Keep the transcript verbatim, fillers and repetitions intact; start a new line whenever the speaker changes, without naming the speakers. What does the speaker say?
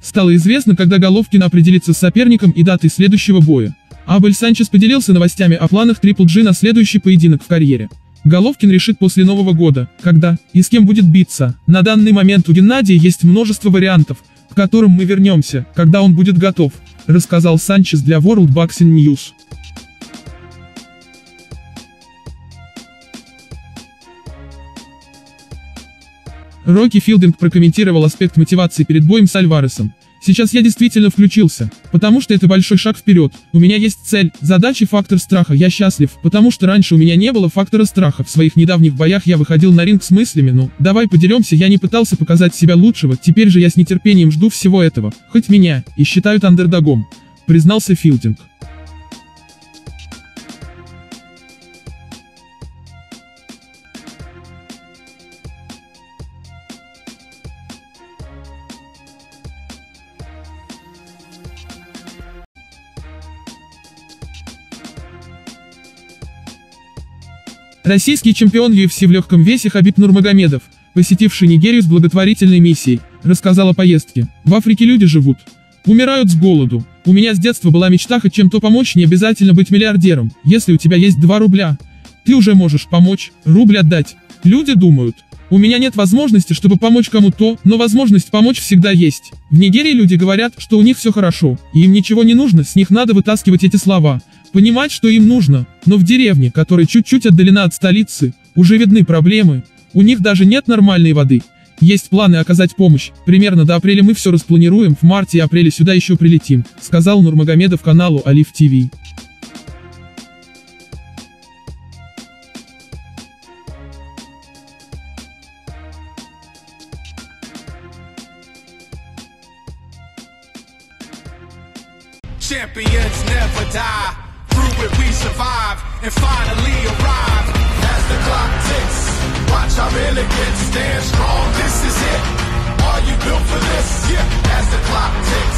Стало известно, когда Головкин определится с соперником и датой следующего боя. Абель Санчес поделился новостями о планах Трипл Джи на следующий поединок в карьере. Головкин решит после Нового года, когда и с кем будет биться. На данный момент у Геннадия есть множество вариантов, к которым мы вернемся, когда он будет готов, рассказал Санчес для World Boxing News. Рокки Филдинг прокомментировал аспект мотивации перед боем с Альваресом. «Сейчас я действительно включился, потому что это большой шаг вперед. У меня есть цель, задача, фактор страха. Я счастлив, потому что раньше у меня не было фактора страха. В своих недавних боях я выходил на ринг с мыслями: ну, давай подеремся, я не пытался показать себя лучшего. Теперь же я с нетерпением жду всего этого. Хоть меня и считают андердогом», признался Филдинг. Российский чемпион ю эф си в легком весе Хабиб Нурмагомедов, посетивший Нигерию с благотворительной миссией, рассказал о поездке. «В Африке люди живут, умирают с голоду. У меня с детства была мечта хоть чем-то помочь, не обязательно быть миллиардером. Если у тебя есть два рубля, ты уже можешь помочь, рубль отдать. Люди думают, у меня нет возможности, чтобы помочь кому-то, но возможность помочь всегда есть. В Нигерии люди говорят, что у них все хорошо, и им ничего не нужно, с них надо вытаскивать эти слова. Понимать, что им нужно, но в деревне, которая чуть-чуть отдалена от столицы, уже видны проблемы, у них даже нет нормальной воды. Есть планы оказать помощь, примерно до апреля мы все распланируем, в марте и апреле сюда еще прилетим», сказал Нурмагомедов каналу Алиф ти ви.
Champions never die. Through it we survive and finally arrive. As the clock ticks, watch our elegance stand strong. This is it. Are you built for this? Yeah. As the clock ticks.